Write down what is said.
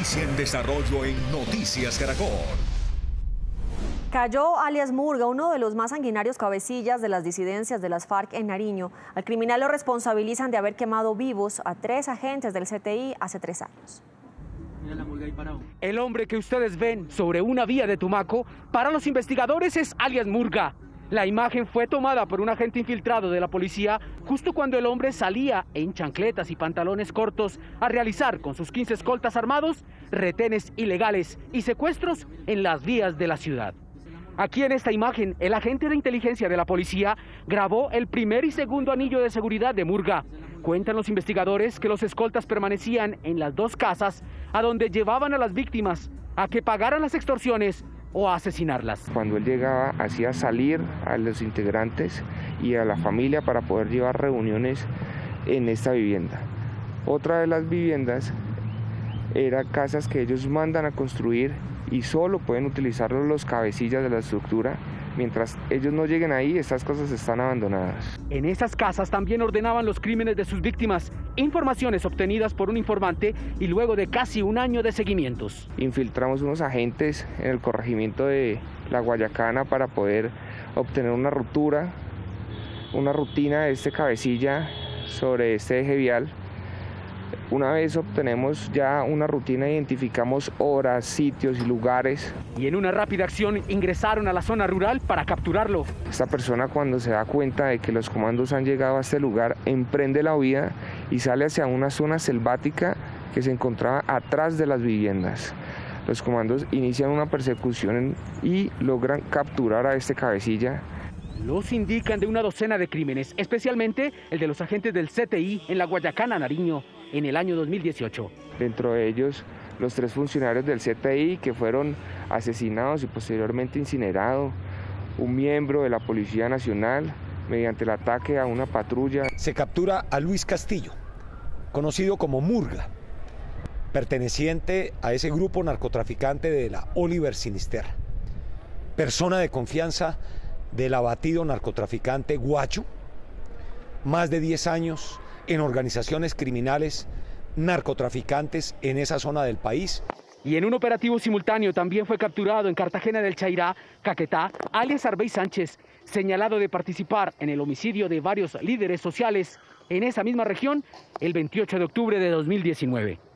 Noticia en desarrollo en Noticias Caracol. Cayó alias Murga, uno de los más sanguinarios cabecillas de las disidencias de las FARC en Nariño. Al criminal lo responsabilizan de haber quemado vivos a 3 agentes del CTI hace 3 años. El hombre que ustedes ven sobre una vía de Tumaco, para los investigadores es alias Murga. La imagen fue tomada por un agente infiltrado de la policía justo cuando el hombre salía en chancletas y pantalones cortos a realizar con sus 15 escoltas armados retenes ilegales y secuestros en las vías de la ciudad. Aquí en esta imagen, el agente de inteligencia de la policía grabó el primer y segundo anillo de seguridad de Murga. Cuentan los investigadores que los escoltas permanecían en las 2 casas a donde llevaban a las víctimas a que pagaran las extorsiones o a asesinarlas. Cuando él llegaba, hacía salir a los integrantes y a la familia para poder llevar reuniones en esta vivienda. Otra de las viviendas era casas que ellos mandan a construir y solo pueden utilizarlo los cabecillas de la estructura. Mientras ellos no lleguen ahí, estas casas están abandonadas. En esas casas también ordenaban los crímenes de sus víctimas, informaciones obtenidas por un informante y luego de casi un año de seguimientos. Infiltramos unos agentes en el corregimiento de La Guayacana para poder obtener una rutina de este cabecilla sobre este eje vial. Una vez obtenemos ya una rutina, identificamos horas, sitios y lugares. Y en una rápida acción ingresaron a la zona rural para capturarlo. Esta persona, cuando se da cuenta de que los comandos han llegado a este lugar, emprende la huida y sale hacia una zona selvática que se encontraba atrás de las viviendas. Los comandos inician una persecución y logran capturar a este cabecilla. Los indican de una docena de crímenes, especialmente el de los agentes del CTI en La Guayacana, Nariño, en el año 2018. Dentro de ellos, los 3 funcionarios del CTI que fueron asesinados y posteriormente incinerados, un miembro de la Policía Nacional mediante el ataque a una patrulla. Se captura a Luis Castillo, conocido como Murga, perteneciente a ese grupo narcotraficante de la Oliver Sinisterra, persona de confianza del abatido narcotraficante Guacho, más de 10 años en organizaciones criminales narcotraficantes en esa zona del país. Y en un operativo simultáneo también fue capturado en Cartagena del Chairá, Caquetá, alias Arbey Sánchez, señalado de participar en el homicidio de varios líderes sociales en esa misma región el 28 de octubre de 2019.